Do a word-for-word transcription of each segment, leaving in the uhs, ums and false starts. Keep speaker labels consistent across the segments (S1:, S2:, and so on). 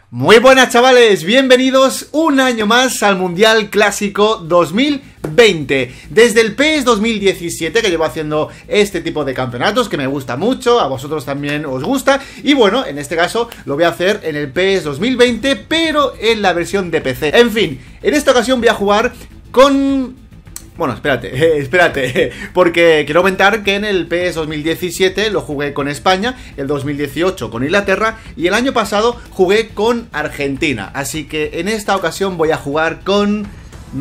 S1: Muy buenas, chavales, bienvenidos un año más al Mundial Clásico dos mil veinte. Desde el PES dos mil diecisiete que llevo haciendo este tipo de campeonatos, que me gusta mucho, a vosotros también os gusta. Y bueno, en este caso lo voy a hacer en el PES dos mil veinte, pero en la versión de P C. En fin, en esta ocasión voy a jugar con... Bueno, espérate, eh, espérate, porque quiero comentar que en el PES dos mil diecisiete lo jugué con España, el dos mil dieciocho con Inglaterra y el año pasado jugué con Argentina. Así que en esta ocasión voy a jugar con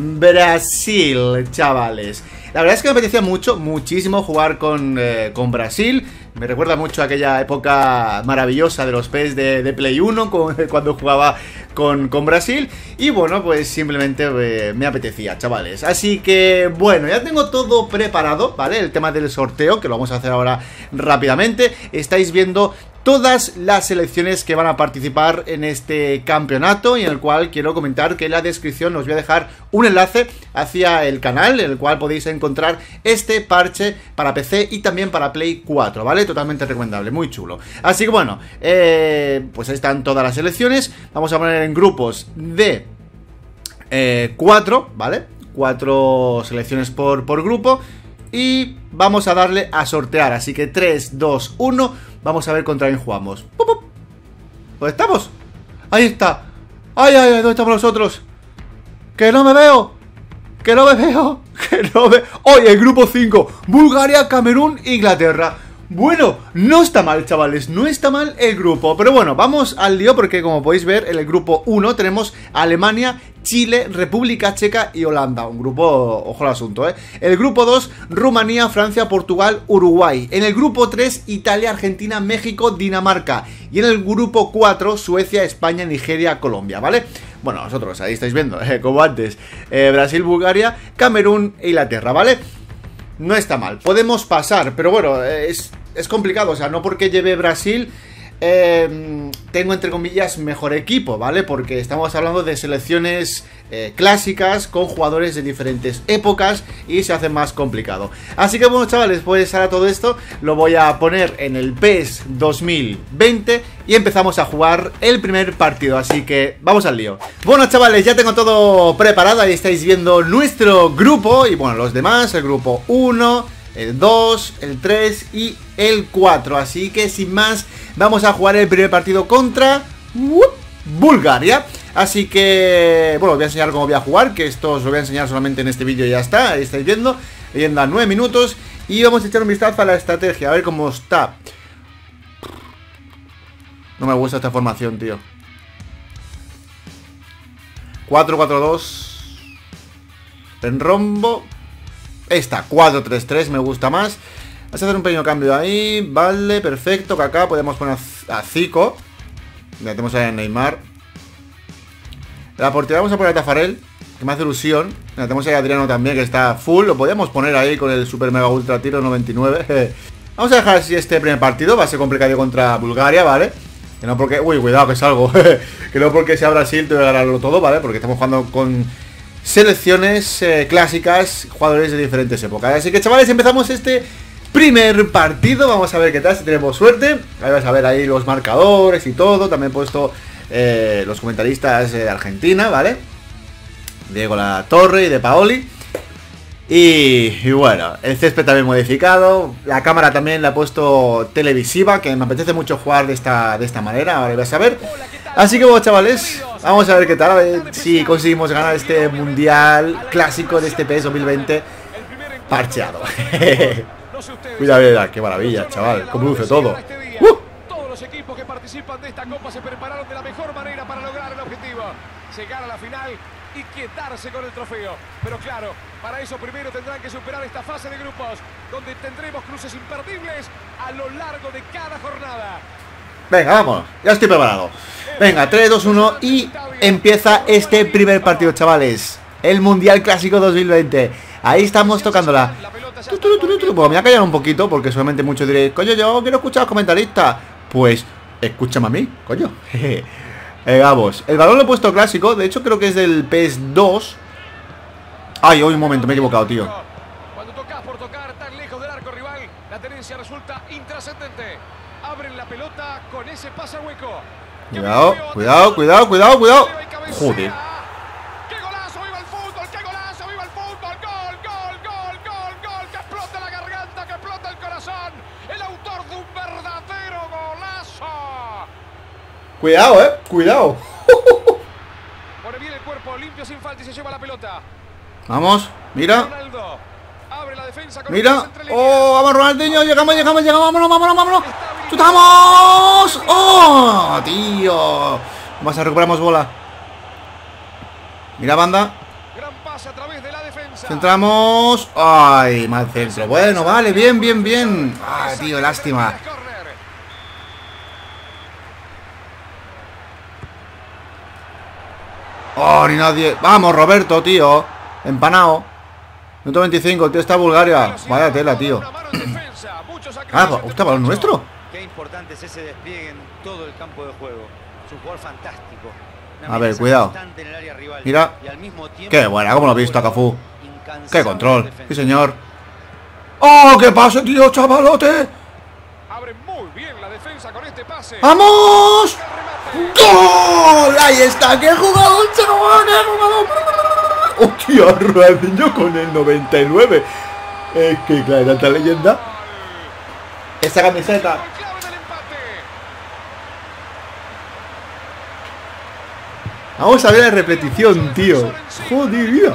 S1: Brasil, chavales. La verdad es que me apetecía mucho, muchísimo jugar con, eh, con Brasil. Me recuerda mucho a aquella época maravillosa de los PES de, de Play uno, con, cuando jugaba con, con Brasil. Y bueno, pues simplemente eh, me apetecía, chavales. Así que bueno, ya tengo todo preparado, ¿vale? El tema del sorteo, que lo vamos a hacer ahora rápidamente. Estáis viendo todas las selecciones que van a participar en este campeonato, y en el cual quiero comentar que en la descripción os voy a dejar un enlace hacia el canal, en el cual podéis encontrar este parche para P C y también para Play cuatro, ¿vale? Totalmente recomendable, muy chulo. Así que bueno, eh, pues ahí están todas las selecciones. Vamos a poner en grupos de eh, cuatro, ¿vale? Cuatro selecciones por, por grupo. Y vamos a darle a sortear. Así que tres, dos, uno. Vamos a ver contra quién jugamos. ¡Pup, pup! ¿Dónde estamos? Ahí está. ¡Ay, ay, ay! ¿Dónde estamos nosotros? ¡Que no me veo! ¡Que no me veo! ¡Que no me... ¡Oye, el grupo cinco! Bulgaria, Camerún, Inglaterra. Bueno, no está mal, chavales, no está mal el grupo. Pero bueno, vamos al lío, porque como podéis ver, en el grupo uno tenemos Alemania, Chile, República Checa y Holanda. Un grupo, ojo al asunto, ¿eh? El grupo dos, Rumanía, Francia, Portugal, Uruguay. En el grupo tres, Italia, Argentina, México, Dinamarca. Y en el grupo cuatro, Suecia, España, Nigeria, Colombia, ¿vale? Bueno, nosotros, ahí estáis viendo, eh, como antes, eh, Brasil, Bulgaria, Camerún e Inglaterra, ¿vale? No está mal, podemos pasar, pero bueno, es, es complicado, o sea, no porque lleve Brasil eh, tengo entre comillas mejor equipo, ¿vale? Porque estamos hablando de selecciones eh, clásicas con jugadores de diferentes épocas y se hace más complicado. Así que bueno, chavales, pues ahora todo esto lo voy a poner en el PES dos mil veinte y empezamos a jugar el primer partido, así que vamos al lío. Bueno, chavales, ya tengo todo preparado, ahí estáis viendo nuestro grupo y bueno, los demás, el grupo uno, el dos, el tres y el cuatro. Así que sin más, vamos a jugar el primer partido contra uh, Bulgaria. Así que, bueno, os voy a enseñar cómo voy a jugar, que esto os lo voy a enseñar solamente en este vídeo y ya está. Ahí estáis viendo, leyenda nueve minutos. Y vamos a echar un vistazo a la estrategia, a ver cómo está. No me gusta esta formación, tío. cuatro cuatro dos en rombo. Esta, cuatro tres tres, me gusta más. Vamos a hacer un pequeño cambio ahí. Vale, perfecto, que acá podemos poner a Zico. Ya tenemos ahí a Neymar. La portería vamos a poner a Tafarel, que me hace ilusión. Ya tenemos ahí a Adriano también, que está full. Lo podemos poner ahí con el super mega ultra tiro noventa y nueve. Vamos a dejar así este primer partido. Va a ser complicado contra Bulgaria, ¿vale? Que no porque... Uy, cuidado, que salgo. Que no porque sea Brasil te voy a ganarlo todo, ¿vale? Porque estamos jugando con selecciones eh, clásicas, jugadores de diferentes épocas. Así que, chavales, empezamos este primer partido. Vamos a ver qué tal, si tenemos suerte. Ahí vas a ver ahí los marcadores y todo. También he puesto eh, los comentaristas de Argentina, ¿vale? Diego La Torre y de Paoli. Y, y bueno, el césped también modificado. La cámara también la he puesto televisiva, que me apetece mucho jugar de esta, de esta manera. Ahora vais a ver. Así que bueno, chavales, vamos a ver qué tal, a ver si conseguimos ganar este mundial clásico de este PES dos mil veinte parcheado. Cuidado, mira, qué maravilla, chaval, cómo luce todo. ¡Uh!
S2: Todos los equipos que participan de esta copa se prepararon de la mejor manera para lograr el objetivo: llegar a la final y quedarse con el trofeo. Pero claro, para eso primero tendrán que superar esta fase de grupos, donde tendremos cruces imperdibles a lo largo de cada jornada.
S1: Venga, vamos, ya estoy preparado. Venga, tres, dos, uno y empieza este primer partido, chavales. El Mundial Clásico dos mil veinte. Ahí estamos tocándola. Bueno, me voy a callar un poquito porque solamente muchos diréis: coño, yo quiero escuchar a los comentaristas. Pues, escúchame a mí, coño. eh, Vamos, el balón lo he puesto clásico. De hecho, creo que es del PES dos. Ay, hoy un momento, me he equivocado, tío.
S2: Cuando tocas por tocar tan lejos del arco rival, la tenencia resulta intrascendente. Abren la pelota con ese pase hueco.
S1: Cuidado, cuidado, cuidado, cuidado, cuidado. Joder.
S2: ¡Qué golazo! ¡Viva el fútbol! ¡Qué golazo! ¡Viva el fútbol! ¡Gol, gol, gol, gol, gol! ¡Que explota la garganta! ¡Que explota el corazón! ¡El autor de un verdadero golazo!
S1: Cuidado, eh. Cuidado.
S2: Pone bien el cuerpo, limpio sin falta y se lleva la pelota.
S1: Vamos, mira.
S2: Ronaldo abre la defensa con
S1: Mira.
S2: un pase entre líneas.
S1: Oh, vamos, Ronaldinho. Llegamos, llegamos, llegamos. Vámonos, vámonos, vámonos. ¡Chutamos! ¡Oh, tío! Vamos a recuperamos bola. Mira, banda.
S2: Gran pase a través de la defensa.
S1: Centramos. Ay, mal centro. Bueno, vale, bien, bien, bien. Ay, tío, lástima. Oh, ni nadie. Vamos, Roberto, tío. Empanado. ciento veinticinco, el tío está en Bulgaria. Vaya tela, tío. Ah, ¿usted balón nuestro?
S3: Qué importante es ese despliegue en todo el campo de juego. Es un jugador fantástico.
S1: A ver, cuidado. Mira. Qué buena, cómo lo he visto a Cafú. Qué control. Sí, señor. ¡Oh, qué pase, tío, chavalote!
S2: Abre muy bien la defensa con este pase.
S1: ¡Vamos! ¡Gol! Ahí está. ¡Qué jugador, chaval! ¡Qué jugador! ¡Hostia, Ronaldinho con el noventa y nueve! Es que, claro, tanta leyenda. Esa camiseta. Vamos a ver la repetición, tío. Joder, mira.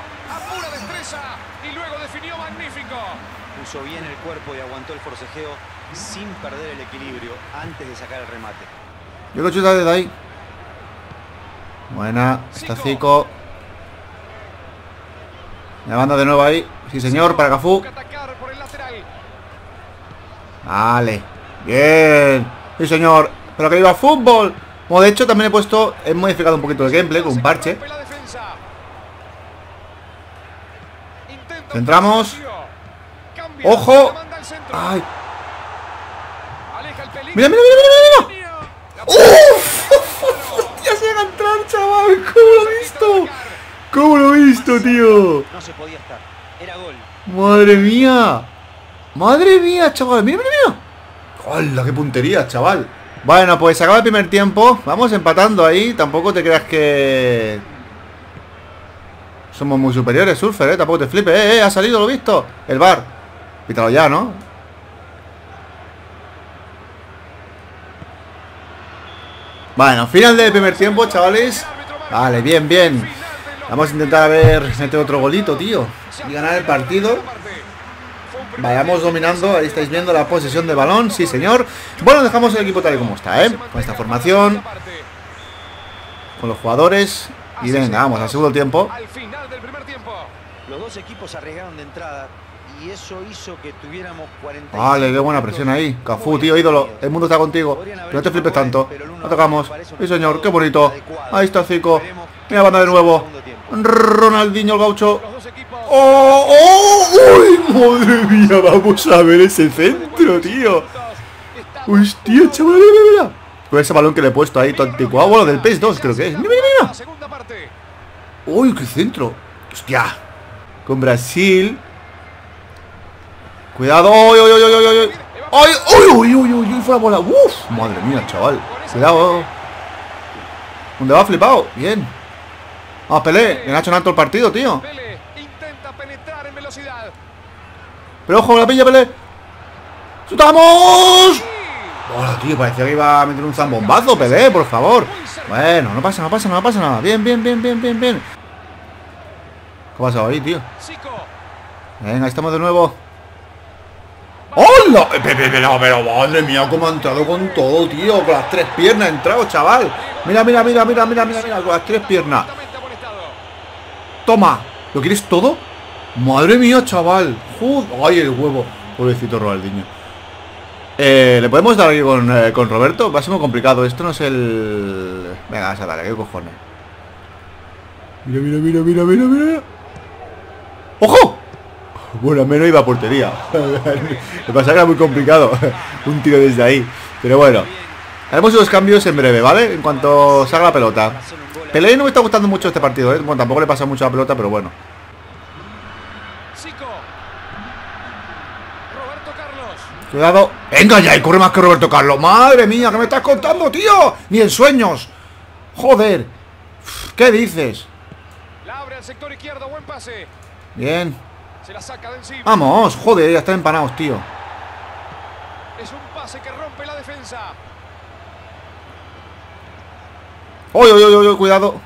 S3: Puso bien el cuerpo y aguantó el forcejeo sin perder el equilibrio antes de sacar el remate.
S1: Yo lo chuta desde ahí. Buena. Está Zico. La banda de nuevo ahí. Sí, señor, para Cafú. Vale. Bien. Sí, señor. Pero que iba a fútbol. Como de hecho también he puesto, he modificado un poquito el gameplay con un parche. Centramos. ¡Ojo! ¡Ay! ¡Mira, mira, mira, mira, mira! ¡Uf! ¡Ya se va a entrar, chaval! ¿Cómo lo he visto? ¿Cómo lo he visto, tío?
S3: No se podía estar. Era gol.
S1: ¡Madre mía! ¡Madre mía, chaval! ¡Mira, mira, mira! ¡Hola, qué puntería, chaval! Bueno, pues se acaba el primer tiempo. Vamos empatando ahí. Tampoco te creas que somos muy superiores, Surfer, eh. Tampoco te flipes. Eh, eh, ha salido, lo he visto. El bar. Pítalo ya, ¿no? Bueno, final del primer tiempo, chavales. Vale, bien, bien. Vamos a intentar a ver meter otro golito, tío, y ganar el partido. Vayamos dominando, ahí estáis viendo la posesión de balón, sí señor. Bueno, dejamos el equipo tal y como está, ¿eh? Con esta formación, con los jugadores. Y venga, vamos al segundo tiempo.
S2: Al final del primer tiempo.
S3: Los dos equipos arriesgaron de entrada y eso hizo que tuviéramos cuarenta.
S1: Vale, qué buena presión ahí. Cafú, tío, ídolo, el mundo está contigo. Pero no te flipes tanto. Lo tocamos. Sí señor, qué bonito. Ahí está Zico. Mira, banda de nuevo. Ronaldinho, el gaucho. ¡Oh! ¡Oh! ¡Uy! ¡Madre mía! Vamos a ver ese centro, tío. ¡Hostia, chaval! ¡Mira, mira! Con ese balón que le he puesto ahí, todo anticuado. Bueno, del P E S dos, creo que es. ¡Mira, mira, mira! ¡Uy, qué centro! ¡Hostia! Con Brasil. Cuidado. ¡Uy, uy, uy, uy, uy! ¡Uy, uy, uy, uy, uy! ¡Uy, fue la bola! ¡Uf! ¡Madre mía, chaval! Cuidado. ¿Dónde va flipado? Bien. Vamos, Pelé. Le han hecho en alto el partido, tío. Pero ojo, la pilla, Pelé. ¡Chutamos! Hola, tío, parecía que iba a meter un zambombazo, Pelé, por favor. Bueno, no pasa, no pasa, no pasa nada. Bien, bien, bien, bien, bien, bien. ¿Qué ha pasado ahí, tío? Venga, ahí estamos de nuevo. ¡Hola! Pero, pero, madre mía, cómo ha entrado con todo, tío. Con las tres piernas ha entrado, chaval. Mira, mira, mira, mira, mira, mira, mira, con las tres piernas. Toma. ¿Lo quieres todo? Madre mía, chaval. Joder. Ay, el huevo. Pobrecito Ronaldinho. Eh, ¿Le podemos dar aquí con, eh, con Roberto? Va a ser muy complicado. Esto no es el... Venga, vas a darle, ¿qué cojones? Mira, mira, mira, mira, mira, mira. ¡Ojo! Bueno, al menos iba a portería. Lo que pasa es que era muy complicado. Un tiro desde ahí. Pero bueno. Haremos unos cambios en breve, ¿vale? En cuanto salga la pelota. Pelé no me está gustando mucho este partido, ¿eh? Bueno, tampoco le pasa mucho a la pelota, pero bueno. Cuidado. Venga ya, y corre más que Roberto Carlos. Madre mía, ¿qué me estás contando, tío? Ni en sueños. Joder. ¿Qué dices?
S2: La abre al sector izquierdo, buen pase.
S1: Bien.
S2: Se la saca de encima.
S1: Vamos, joder, ya están empanados, tío.
S2: Es un pase que rompe la defensa.
S1: Oye, oye, oye, cuidado.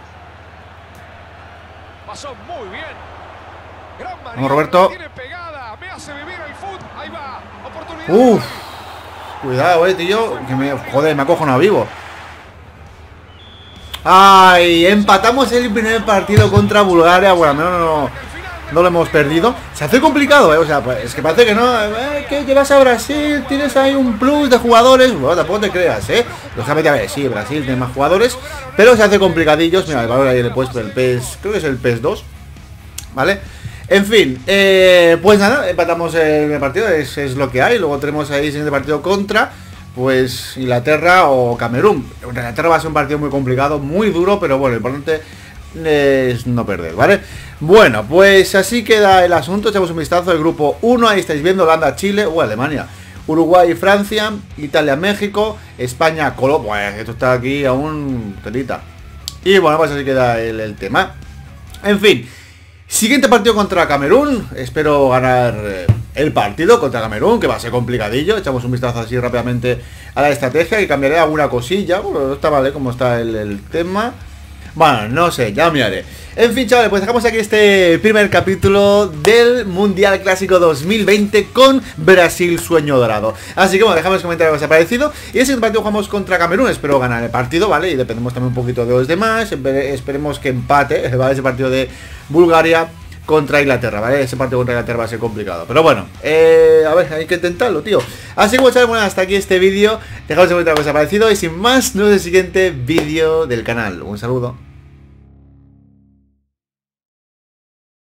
S2: Pasó muy bien. Gran maniobra.
S1: Vamos, Roberto.
S2: Tiene pegada. Me hace vivir el fútbol. Ahí va. Oportunidad.
S1: Uf. Cuidado, eh, tío. Que me, joder, me acojo no vivo. Ay, empatamos el primer partido contra Bulgaria. Bueno, no, no, no, no lo hemos perdido. Se hace complicado, eh. O sea, pues, es que parece que no. Eh, que llevas a Brasil, tienes ahí un plus de jugadores. Bueno, tampoco te creas, eh. Lógicamente, a ver, sí, Brasil tiene más jugadores. Pero se hace complicadillos. Mira, el valor ahí le he puesto el P E S. Creo que es el P E S dos. ¿Vale? En fin, eh, pues nada, empatamos el partido. Es, es lo que hay. Luego tenemos ahí el siguiente partido contra, pues, Inglaterra o Camerún. Inglaterra va a ser un partido muy complicado, muy duro, pero bueno, lo importante es no perder, ¿vale? Bueno, pues así queda el asunto. Echamos un vistazo al grupo uno. Ahí estáis viendo Holanda, Chile o Alemania, Uruguay, Francia, Italia, México, España, Colombia. Bueno, esto está aquí aún telita. Y bueno, pues así queda el, el tema. En fin, siguiente partido contra Camerún. Espero ganar eh, el partido contra Camerún, que va a ser complicadillo. Echamos un vistazo así rápidamente a la estrategia y cambiaré alguna cosilla. Bueno, no está vale como está el, el tema. Bueno, no sé, ya miraré. En fin, chavales, pues dejamos aquí este primer capítulo del Mundial Clásico dos mil veinte con Brasil Sueño Dorado. Así que bueno, dejadme en los comentarios qué os ha parecido. Y el siguiente partido jugamos contra Camerún. Espero ganar el partido, ¿vale? Y dependemos también un poquito de los demás. Esperemos que empate, ¿vale? Ese partido de Bulgaria contra Inglaterra, ¿vale? Ese partido contra Inglaterra va a ser complicado. Pero bueno, eh, a ver, hay que intentarlo, tío. Así que chavales, bueno, hasta aquí este vídeo. Dejadme en los comentarios qué os ha parecido. Y sin más, nos vemos en el siguiente vídeo del canal. Un saludo.